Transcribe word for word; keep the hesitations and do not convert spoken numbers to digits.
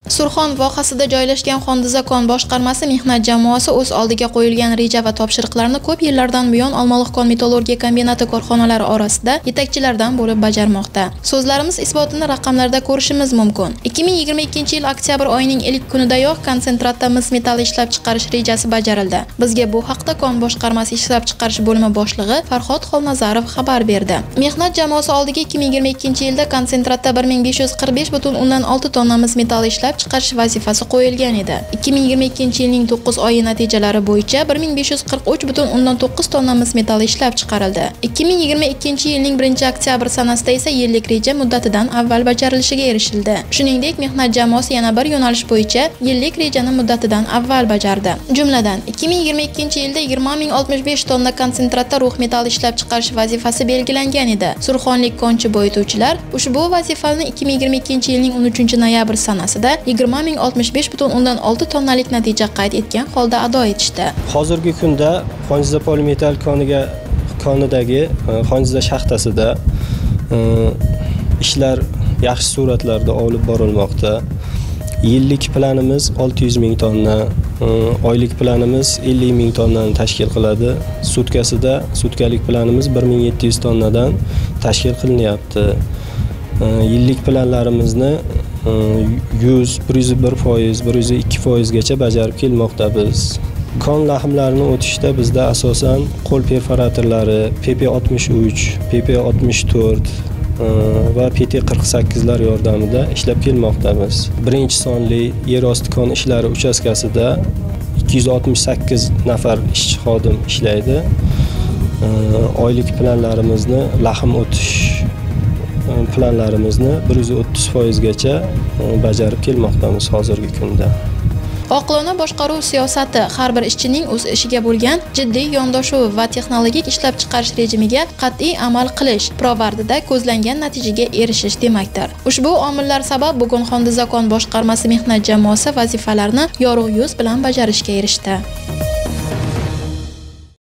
Surxon vohasida joylashgan Xondizakon boshqarmasi mehnat jamoasi o'z oldiga qo'yilgan reja va topshiriqlarni ko'p yillardan buyon Olmaliqkon metallurgiya kombinati korxonalari orasida yetakchilardan bo'lib bajarmoqda. So'zlarimiz isbotini raqamlarda ko'rishimiz mumkin. ikki ming yigirma ikkinchi yil oktyabr oyining ilk kunidayoq konsentratda mis metall ishlab chiqarish rejasi bajarildi. Bizga bu haqda kon boshqarmasi ishlab chiqarish bo'limi boshlig'i Farhod Xolnazarov xabar berdi. Mehnat jamoasi oldiga ikki ming yigirma ikkinchi yilda konsentratda bir ming besh yuz qirq besh butun o'ndan olti tonna mis metall ishlab chiqarish vazifasi qo'yilgan edi. ikki ming yigirma ikkinchi yilning to'qqiz oyi natijalari bo'yicha bir ming besh yuz qirq uch butun o'ndan to'qqiz tonna mis metall ishlab chiqarildi. ikki ming yigirma ikkinchi yilning birinchi oktyabr sanasida esa yillik reja muddatidan avval bajarilishiga erishildi. Shuningdek, mehnat jamoasi yana bir yo'nalish bo'yicha yillik rejani muddatidan avval bajardi. Jumladan, ikki ming yigirma ikkinchi yilda yigirma ming oltmish besh tonna konsentratda rux metall ishlab chiqarish vazifasi belgilangan edi. Surxonlik konchi boyituvchilar ushbu vazifani ikki ming yigirma ikkinchi yilning o'n uchinchi noyabr sanasida yigirma ming oltmish besh butun o'ndan olti tonnalik natija qayd etgan holda ado etishdi. Hozirgi kunda Xonjiza polimetal koniga konidagi Xonjiza shaxtasida ishlar yaxshi suratlarda olib borilmoqda. Yillik planimiz olti yuz ming tonna, oylik planimiz ellik ming tonnani tashkil qiladi. Sutkasida sutkalik planimiz bir ming yetti yuz tonnadan tashkil qilinyapti. Yillik planlarimizni yuz, bir yuz bir foiz, bir yuz ikki foiz gacha bajarib kelmoqda biz. Kon lahmlarini o'tishda bizda asosan qo'l perforatorlari P P oltmish uch, P P oltmish to'rt va P T qirq sakkizlar yordamida ishlab kelmoqdamiz. Birinchi sonli yer osti kon ishlari uchastkasida ikki yuz oltmish sakkiz nafar ishchi xodim ishlaydi. Oylik planlarimizni lahm o'tish planlarimizni bir yuz o'ttiz foiz gacha bajarib kelmoqdamiz hozirgi kunda. Oqilona boshqaruv siyosati har bir ishchining o'z ishiga bo'lgan jiddiy yondashuvi va texnologik ishlab chiqarish rejimiga qat'iy amal qilish, pirovardida ko'zlangan natijaga erishish demakdir. Ushbu omillar sabab bugun Xondizakon boshqarmasi mehnat jamoasi vazifalarni yorug' yuz bilan bajarishga erishdi.